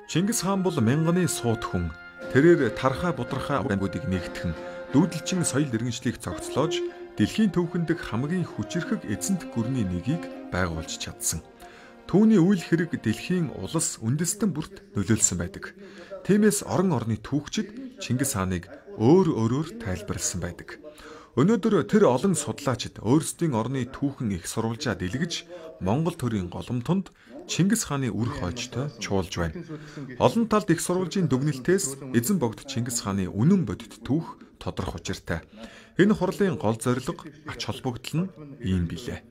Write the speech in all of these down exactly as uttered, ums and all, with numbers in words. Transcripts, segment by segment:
Чингис хаан бол мянганы сууд хүн. Тэрээр тархаа будрахаа аймагуудыг нэгтгэн дүүдлчин соёл иргэншлийг цогцлоож дэлхийн төвхөнд хамгийн хүчирхэг эзэнт гүрний нэгийг байгуулж чадсан. Түүний үйл хэрэг дэлхийн улс үндэстэн бүрт нөлөөлсөн байдаг. Тиймээс орон орны түүхчид Чингис хааныг өөр өөрөөр тайлбарласан байдаг. Өнөөдөр тэр олон судлаачид өөрсдийн орны түүхэн их сурвалжаа дэлгэж Монгол төрийн голомтонд Чингис хааны үр хойчтой чуулж байна. Олон талд их сурвалжийн дүгнэлтээс эзэн богд Чингис хааны үнэн бодит түүх тодорхой учиртай. Энэ хурлын гол зорилго ач холбогдол нь ийм билээ.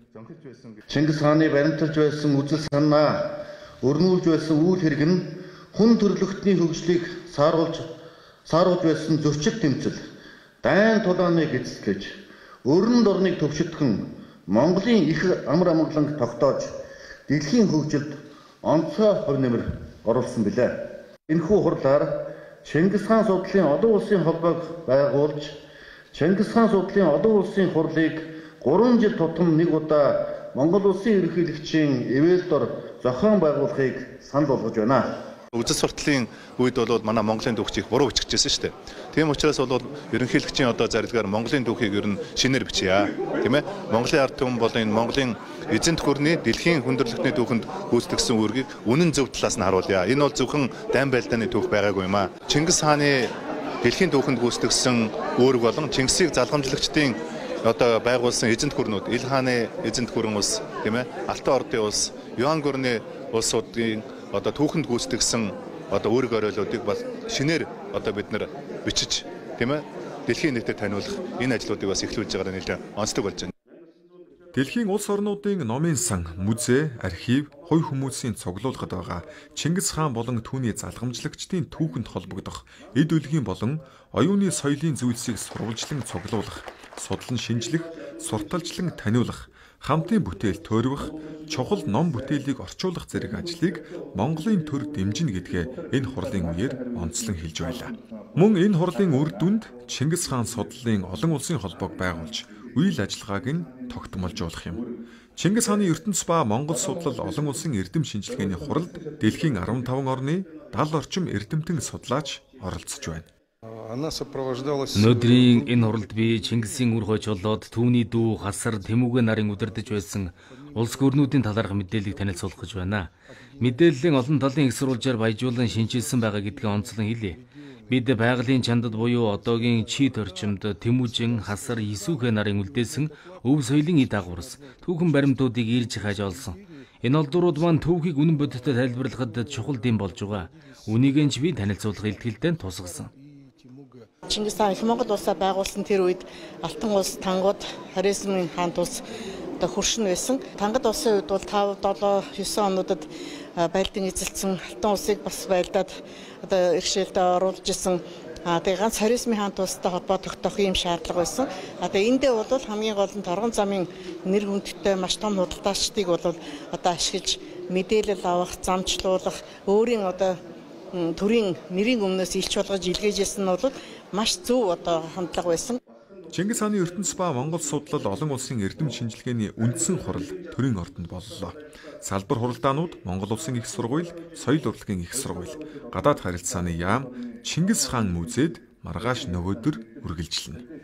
Чингис хааны баримталж байсан үзэл санаа, өрнүүлж байсан үйл хэрэг нь хүн төрлөختний хөгжлийг сааруулж сааруулж байсан зөрчил тэмцэл, дайн тулааныг эзэлж, өрөнд орныг төвшөлтгөн Монголын их амар амгаланг тогтоож дэлхийн хөгжилд онцгой хувь нэмэр оруулсан билээ. Энэхүү хурлаар Чингис хаан судлалын олон улсын холбоог байгуулж, Чингис хаан судлалын олон улсын хурлыг гурван жил тутам нэг удаа Монгол улсын ерөнхийлөгчийн ивэл дор зохион байгуулахыг санал болгож байна. Үзэл сурталын үед бол манай Монголын түүхийг буруу биччихсэн шүү дээ. Тийм учраас бол ерөнхийлөгчийн одоо зарилгаар Монголын түүхийг ер нь шинээр бичье. Тийм ээ. Монголын ард түмэн бол энэ Монголын эзэнт гүрний дэлхийн хүндрэлтний түүхэнд гүйцэтгсэн үүргийг үнэн зөв талаас нь харуулъя. Энэ бол зөвхөн дайн байлдааны түүх байгаагүй юм аа. Чингис хааны дэлхийн түүхэнд гүйцэтгсэн үүрэг болон Чингисийг залгамжлагчдын одоо байгуулсан эзэнт гүрнүүд, Ил хааны эзэнт гүрэн улс, тийм ээ. Алтан ордын улс, Юан гүрний улсуудын одоо түүхэнд гүйцэтгсэн одоо үүрэг оройлуудыг бас шинээр одоо бид нар бичиж, тийм ээ, дэлхийн нийтэд таниулах энэ ажлуудыг бас эхлүүлж байгаа нэлээд онцлог болж байна. Дэлхийн улс орнуудын номын сан, музей, архив, хувь хүмүүсийн цуглуулгад байгаа Чингис хаан болон түүний залгамжлагчдын түүхэнд холбогдох эд өлгийн болон оюуны соёлын зүйлсийг сурвалжлан цуглуулах, судлан шинжлэх, сурталчлан таниулах, хамтын бүтээл туурвах, чухал ном бүтээлийг орчуулах зэрэг ажлыг Монголын төр дэмжинэ гэдгээ энэ хурлын үеэр онцлон хэлж байлаа. Мөн энэ хурлын үр дүнд Чингис хаан судлалын олон улсын холбоог байгуулж, үйл ажиллагааг нь тогтмолжуулах юм. Чингис хааны ертөнц ба Монгол судлал олон улсын эрдэм шинжилгээний хуралд дэлхийн арван таван орны даал орчим эрдэмтэн судлаач оролцож байна. Өнөөдрийн энэ хуралд би Чингисийн үр хойч болоод түүний дүү Хасар Тэмүүгэ нарын удирдах байсан улс гүрнүүдийн талаарх мэдээллийг танилцуулах гэж байна. Мэдээллийн олон талын их сурвалжаар баяжуулан шинжилсэн байгаа гэдгээ онцлон хэлье. Бид байгалийн чандад буюу одоогийн Чит орчимд Тэмүүжин, Хасар, Исүүхэ нарын үлдээсэн өв соёлын эд агуурс, түүхэн баримтуудыг ирж хааж олсон. Энэ олдурууд маань түүхийг үнэн бодиттой тайлбарлахад чухал дэм болж байгаа. Үнийг нь ч би танилцуулах илтгэлтэй тусгасан. Чингис хаан их Монгол улсаа байгуулсан тэр үед Алтан улс, Тангууд, Хорезмын хаант улс одоо хөршин байсан. Тангад улсын үед бол тав, долоо, ёсон онуудад байлдын эзэлсэн Алтан улсыг бас байлдаад одоо иргэшээлдээ оруулж исэн. А тэгээ ганц Хорезмын хаант улстай холбоо тогтоох юм шаардлага байсан. А тэгээ эндээ бол хамгийн гол нь торгон замын нэр хүндтэй маш том худалдаачдыг бол одоо ашиглаж мэдээлэл авах, замчлуулах, өөрийн одоо төрийн нэрийн өмнөөс илч болгож илгээжсэн нь бол маш зөв одоо хандлага байсан. Чингис хааны ертөнц ба Монгол судлал олон улсын эрдэм шинжилгээний үндсэн хурал төрийн ордонд боллоо. Салбар хуралдаанууд Монгол улсын их сургууль, соёл урлагийн их сургууль, гадаад харилцааны яам, Чингис хаан музейд маргааш нөгөөдөр үргэлжилнэ.